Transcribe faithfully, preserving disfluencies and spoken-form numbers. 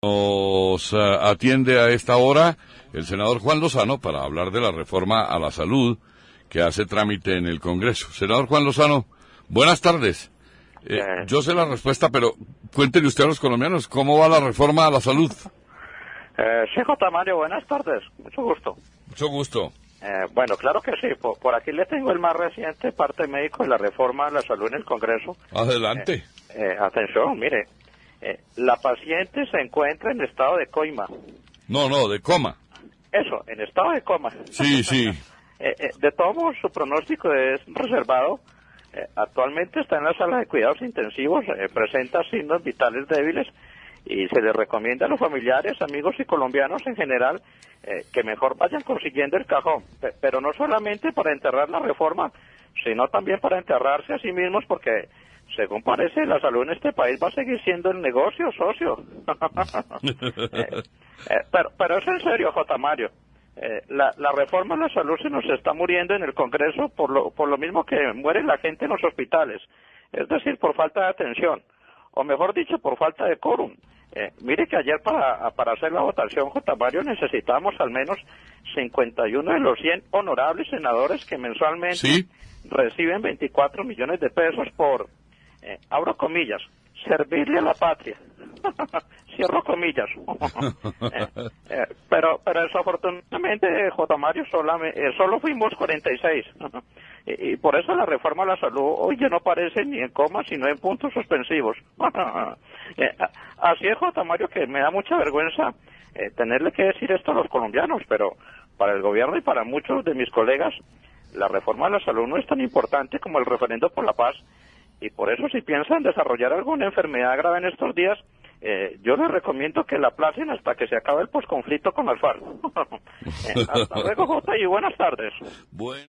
Nos uh, atiende a esta hora el senador Juan Lozano para hablar de la reforma a la salud que hace trámite en el Congreso. Senador Juan Lozano, buenas tardes. Eh, eh. Yo sé la respuesta, pero cuéntenle usted a los colombianos, ¿cómo va la reforma a la salud? Eh, sí, J. Mario, buenas tardes. Mucho gusto. Mucho gusto. Eh, bueno, claro que sí. Por, por aquí le tengo el más reciente parte médico de la reforma a la salud en el Congreso. Adelante. Eh, eh, atención, mire. Eh, la paciente se encuentra en estado de coima. No, no, de coma. Eso, en estado de coma. Sí, sí. eh, eh, de todos modos, su pronóstico es reservado. Eh, actualmente está en la sala de cuidados intensivos, eh, presenta signos vitales débiles y se le recomienda a los familiares, amigos y colombianos en general eh, que mejor vayan consiguiendo el cajón. P- pero no solamente para enterrar la reforma, sino también para enterrarse a sí mismos porque... Según parece, la salud en este país va a seguir siendo el negocio, socio. eh, eh, pero, pero es en serio, J. Mario. Eh, la, la reforma a la salud se nos está muriendo en el Congreso por lo, por lo mismo que muere la gente en los hospitales. Es decir, por falta de atención. O mejor dicho, por falta de quórum. Eh, mire que ayer para, para hacer la votación, J. Mario, necesitamos al menos cincuenta y uno de los cien honorables senadores que mensualmente ¿Sí? reciben veinticuatro millones de pesos por... Eh, abro comillas, servirle a la patria. Cierro comillas. eh, eh, pero, pero desafortunadamente, J. Mario, solamente, eh, solo fuimos cuarenta y seis. y, y por eso la reforma a la salud hoy ya no parece ni en coma, sino en puntos suspensivos. eh, así es, J. Mario, que me da mucha vergüenza eh, tenerle que decir esto a los colombianos, pero para el gobierno y para muchos de mis colegas, la reforma a la salud no es tan importante como el referendo por la paz. Y por eso, si piensan desarrollar alguna enfermedad grave en estos días, eh, yo les recomiendo que la aplacen hasta que se acabe el posconflicto con Alfaro. eh, hasta luego, Jota, y buenas tardes. Bueno.